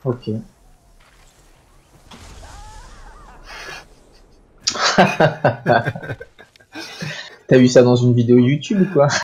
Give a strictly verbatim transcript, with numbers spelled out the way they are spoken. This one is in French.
Ok. T'as vu ça dans une vidéo YouTube ou quoi?